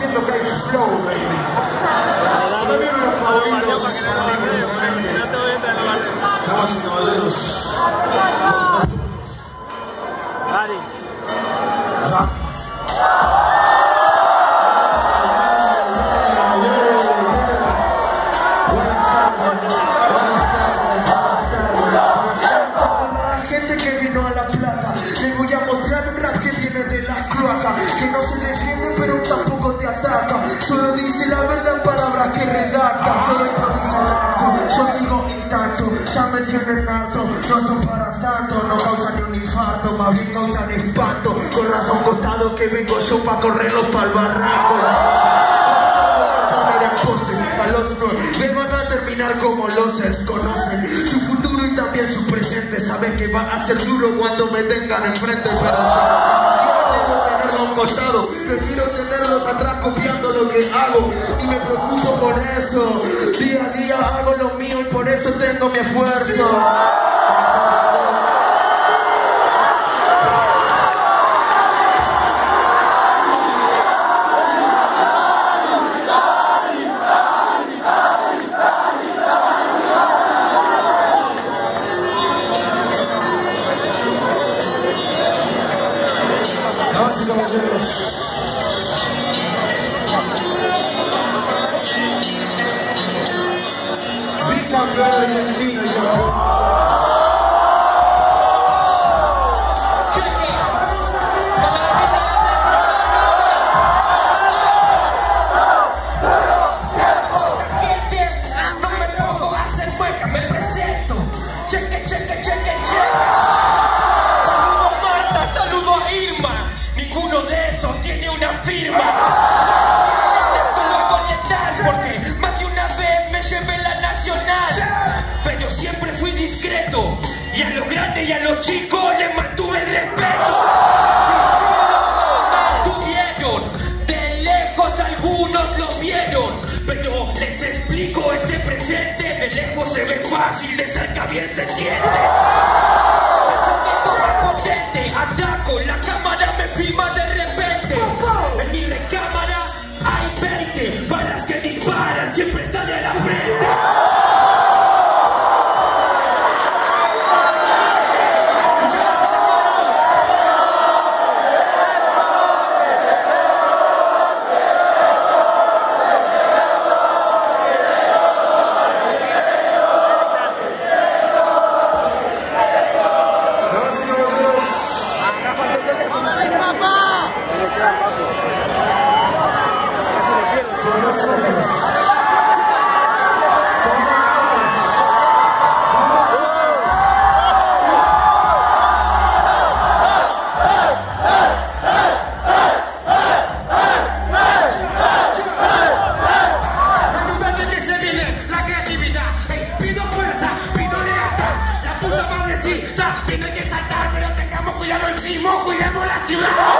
haciendo que hay flow, baby. Para mí uno de los favoritos, damas y caballeros. Que no se defiende pero tampoco te ataca. Solo dice la verdad en palabras que redacta. Solo improvisa el acto, yo sigo intacto. Ya me tienen harto, no son para tanto. No causan ni un infarto, más bien causan espanto. Con razón costado que vengo yo pa' correrlos pa'l barranco. Poner en pose a los nuevos, me van a terminar como los desconocen. Su futuro y también su presente. Saben que va a ser duro cuando me tengan enfrente, pero costado, prefiero tenerlos atrás copiando lo que hago y me preocupo por eso. Día a día hago lo mío y por eso tengo mi esfuerzo. Damas y caballeros, bicampeón argentino y campeón. Porque más de una vez me llevé la nacional, pero siempre fui discreto y a los grandes y a los chicos les mantuve el respeto. Mantuvieron, de lejos algunos lo vieron, pero les explico este presente, de lejos se ve fácil, de cerca bien se siente. Potente, ataco, la cámara me filma de repente. En mi recámara hay 20 balas que disparan, siempre sale a la frente. Tiene que saltar, pero tengamos cuidado el sismo, cuidemos la ciudad.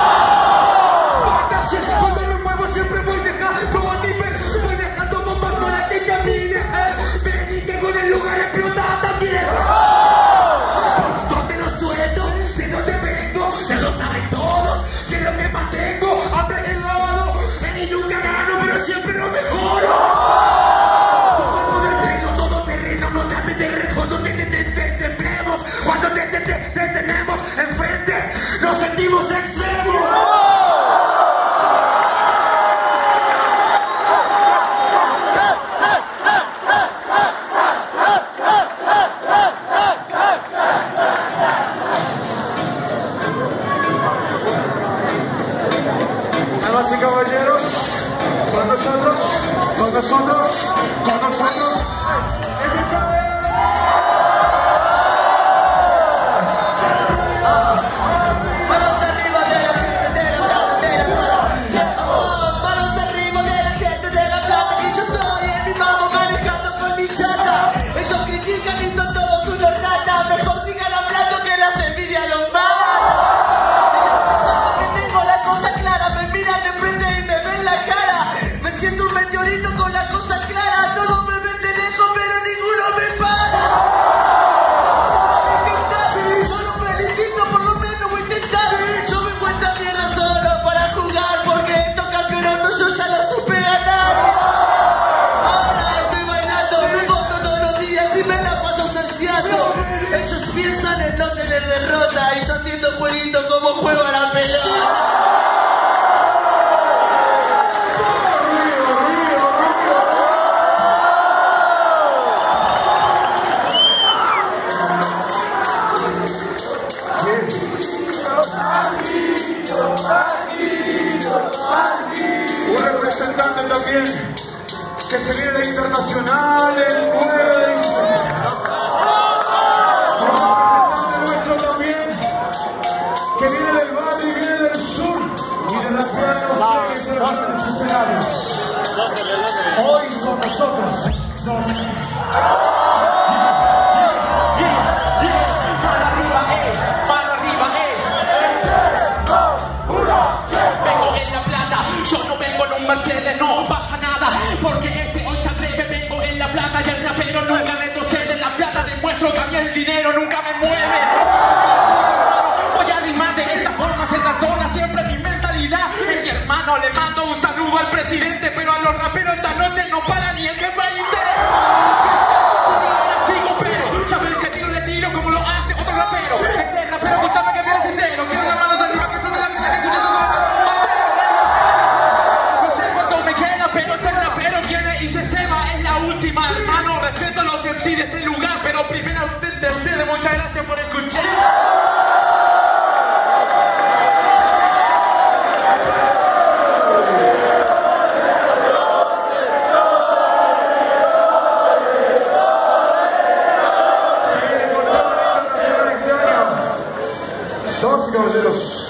Cuando me muevo siempre voy dejando voy dejando bombas para que camine. Venite con el lugar explotado también. ¿Dónde lo suelto? ¿De dónde vengo? Ya lo saben todos, que lo que mantengo. Hambre en el lado, y nunca gano, pero siempre lo mejoro. Todo terreno, no te metes lejos, no te temblemos. Cuando te tenemos enfrente, nos sentimos extremos. Damas y caballeros, con nosotros, con nosotros, con nosotros. Siento un meteorito con la cosa clara, todo me vende lejos. importante también que se viene la internacional el 9 de diciembre. Representante nuestro también, que viene del barrio y viene del sur y de la playa que se los escenarios. Hoy con nosotros, Vengo en La Plata, yo no vengo en un Mercedes, no pasa nada, porque hoy se atreve, vengo en La Plata y el rapero nunca retrocede. En La Plata demuestro que a mí el dinero nunca me mueve. Voy a rimar de esta forma, se trastorna siempre mi mentalidad. Mi hermano, le mando un saludo al presidente, pero a los raperos esta noche no para ni el jefe de interés. Ahora sigo, pero sabes que tiro le tiro como lo hace otro rapero. Este rapero, escúchame que viene sincero, quiero las manos arriba, que flote la vida, que escuche todo. No sé cuánto me queda, pero este rapero viene y se ceba, es la última, hermano. Respeto a los MC de este lugar, pero primero a ustedes, muchas gracias por escuchar. Damas y caballeros,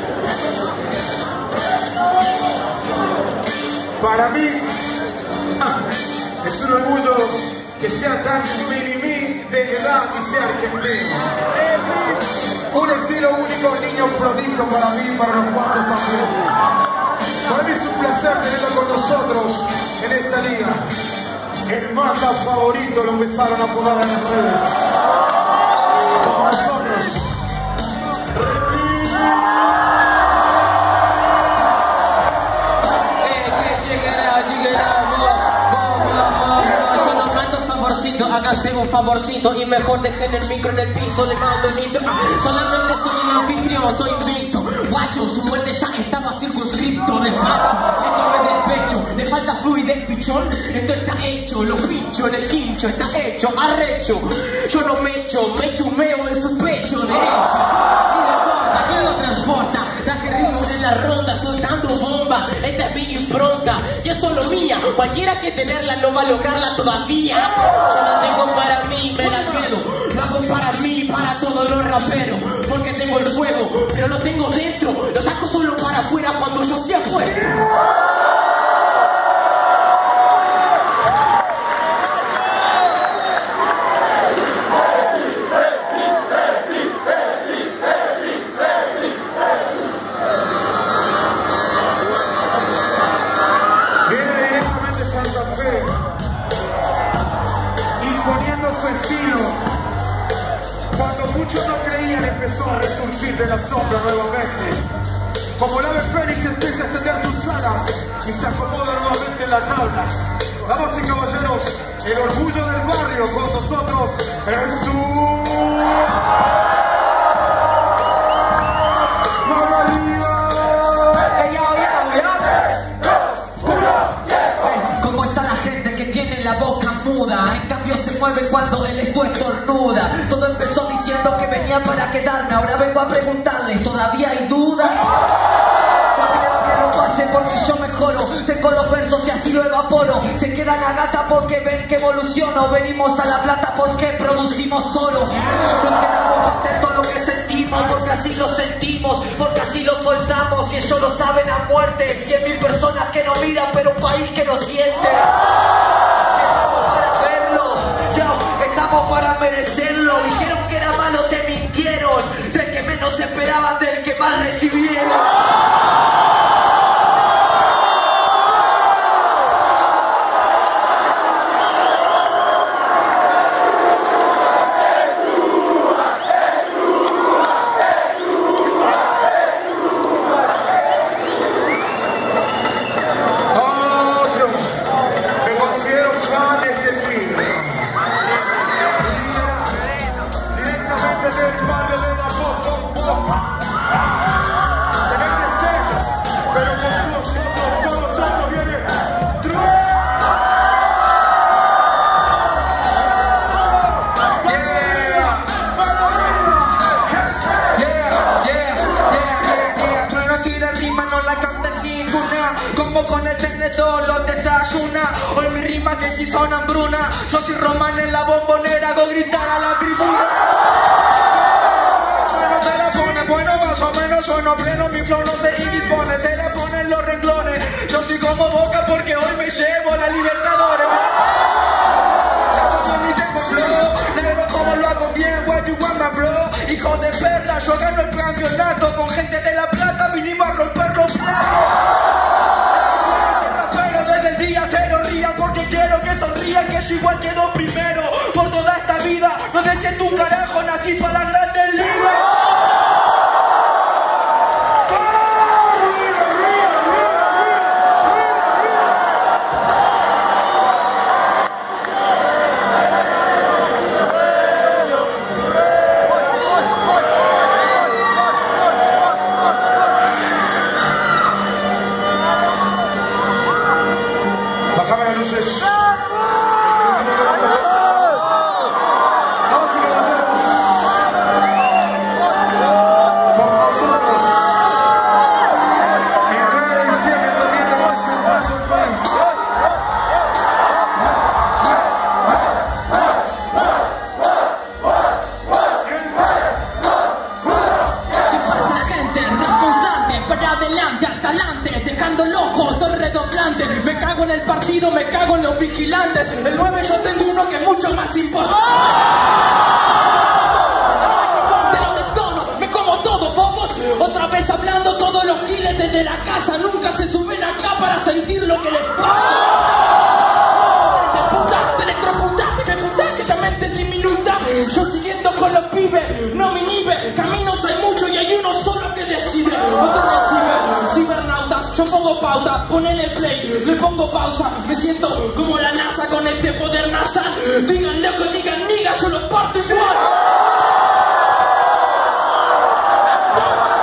para mí es un orgullo que sea tan mini de edad y sea argentino. Un estilo único, niño prodigio para mí y para los cuantos también. Para mí es un placer tenerlo con nosotros en esta liga. El manga favorito lo empezaron a apodar en las redes. Con nosotros. Hágase un favorcito y mejor dejen el micro en el piso, le mando un intro. Solamente soy un anfitrión, soy invicto. Guacho, su muerte ya estaba circunscripto de macho. Esto me despecho, le falta fluidez, pichón. Esto está hecho, lo pincho en el quincho, está hecho, arrecho. Yo no me echo, me chumeo en su pecho derecho. Si le corta, ¿quién lo transporta? Traje ritmo en la ronda, soltando bomba. Esta es mi impronta, y es solo mía. Cualquiera que tenerla no va a lograrla todavía. Yo la tengo para mí, me la quedo. Lo hago para mí, para todos los raperos. Porque tengo el fuego, pero lo tengo dentro. Lo saco solo para afuera cuando yo sea fuerte. Muchos no creían, empezó a resurgir de la sombra nuevamente. Como el ave fénix empieza a extender sus alas y se acomoda nuevamente en la tabla. Damas y caballeros, el orgullo del barrio con nosotros es su... ¿Cómo está la gente que tiene la boca muda? En cambio se mueve cuando él estornuda. Todo empezó diciendo que venía para quedarme. Ahora vengo a preguntarles, ¿todavía hay dudas? No pase porque yo mejoro. Tengo los versos y así lo evaporo. Se quedan a gata porque ven que evoluciono. Venimos a La Plata porque producimos solo. Porque damos contento lo que sentimos, porque así lo sentimos, porque así lo soltamos. Y ellos lo saben a muerte. 100.000 personas que no miran, pero un país que no siente. Estamos para verlo, estamos para merecerlo. Dijeron que era malo, te mintieron. Del que menos esperaban, del que más recibieron. desayuna. Hoy mi rima que si son hambruna. Yo soy Román en la bombonera, hago gritar a la tribuna. Bueno, te la pones, bueno, más o menos sueno pleno. Mi flow no se indispone, te la ponen los renglones. Yo soy como Boca porque hoy me llevo la Libertadores. Negro como lo hago bien, what you want my bro. Hijo de perra, yo gano el campeonato. Con gente de La Plata vinimos a romper los platos. Pero desde el día cero ría porque quiero que sonría, que yo igual quedo primero. Por toda esta vida, no desees un carajo, nací para la Grandes Ligas. Bájame las luces. Me cago en el partido, me cago en los vigilantes. El 9 yo tengo uno que es mucho más importante. Me como todo, bobos. Otra vez hablando, todos los giles desde la casa nunca se suben acá para sentir lo que les pasa. Te electrocutaste, me gustaste, esta mente diminuta. Yo siguiendo con los pibes, no me inhibe. Caminos hay mucho y hay uno solo que decide. Otro recibe, cibernautas, yo pongo pauta, ponele play, le pongo pausa. Me siento como la NASA con este poder nasal. Digan loco, digan niga, yo los parto igual.